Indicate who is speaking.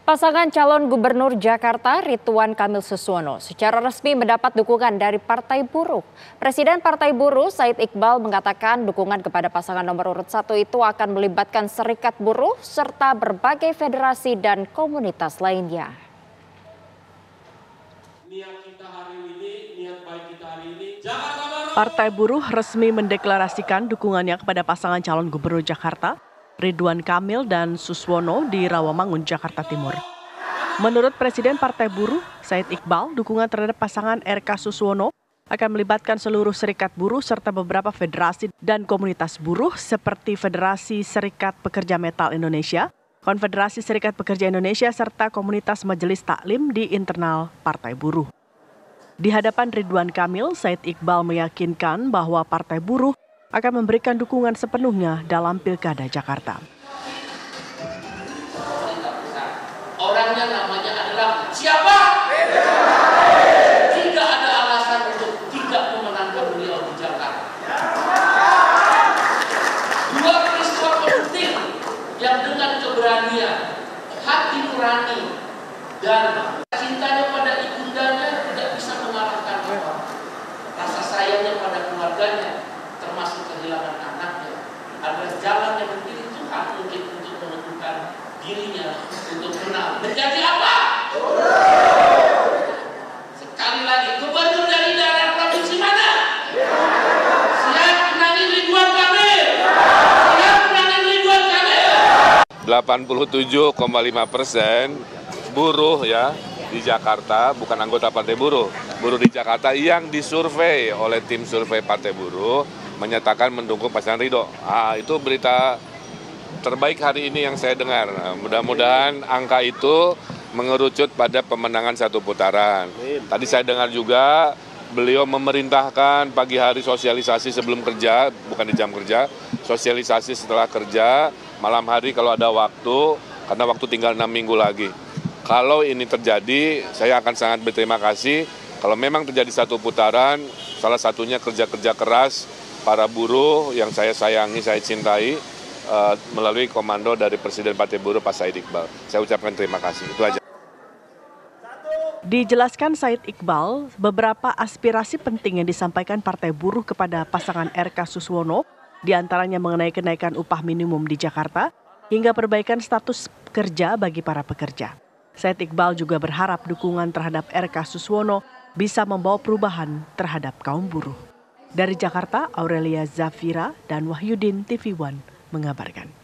Speaker 1: Pasangan calon gubernur Jakarta Ridwan Kamil Suswono secara resmi mendapat dukungan dari Partai Buruh. Presiden Partai Buruh Said Iqbal mengatakan dukungan kepada pasangan nomor urut 1 itu akan melibatkan serikat buruh serta berbagai federasi dan komunitas lainnya.
Speaker 2: Partai Buruh resmi mendeklarasikan dukungannya kepada pasangan calon gubernur Jakarta Ridwan Kamil dan Suswono di Rawamangun, Jakarta Timur. Menurut Presiden Partai Buruh, Said Iqbal, dukungan terhadap pasangan RK Suswono akan melibatkan seluruh serikat buruh serta beberapa federasi dan komunitas buruh seperti Federasi Serikat Pekerja Metal Indonesia, Konfederasi Serikat Pekerja Indonesia, serta komunitas majelis taklim di internal Partai Buruh. Di hadapan Ridwan Kamil, Said Iqbal meyakinkan bahwa Partai Buruh akan memberikan dukungan sepenuhnya dalam Pilkada Jakarta.
Speaker 3: Orangnya namanya adalah siapa? Tidak ada alasan untuk tidak memenangkan beliau di Jakarta. Dua peristiwa penting yang dengan keberanian, hati nurani, dan cintanya pada ibundanya tidak bisa mengalahkan rasa sayangnya pada keluarganya, termasuk kehilangan anaknya, adalah jalan yang dipilih Tuhan mungkin untuk menentukan dirinya untuk menang. Menjadi apa? Sekali lagi, gubernur dari daerah provinsi mana? Siap menangin Ridwan Kamil. Siap menangin Ridwan Kamil.
Speaker 4: 87,5% buruh ya di Jakarta, bukan anggota Partai Buruh. Buruh di Jakarta yang disurvei oleh tim survei Partai Buruh menyatakan mendukung pasangan Ridho. Itu berita terbaik hari ini yang saya dengar. Mudah-mudahan angka itu mengerucut pada pemenangan satu putaran. Tadi saya dengar juga beliau memerintahkan pagi hari sosialisasi sebelum kerja, bukan di jam kerja, sosialisasi setelah kerja, malam hari kalau ada waktu, karena waktu tinggal 6 minggu lagi. Kalau ini terjadi, saya akan sangat berterima kasih. Kalau memang terjadi satu putaran, salah satunya kerja-kerja keras para buruh yang saya sayangi, saya cintai, melalui komando dari Presiden Partai Buruh Pak Said Iqbal. Saya ucapkan terima kasih, itu aja.
Speaker 2: Dijelaskan Said Iqbal, beberapa aspirasi penting yang disampaikan Partai Buruh kepada pasangan RK Suswono, diantaranya mengenai kenaikan upah minimum di Jakarta, hingga perbaikan status kerja bagi para pekerja. Said Iqbal juga berharap dukungan terhadap RK Suswono bisa membawa perubahan terhadap kaum buruh. Dari Jakarta, Aurelia Zafira dan Wahyudin TV One mengabarkan.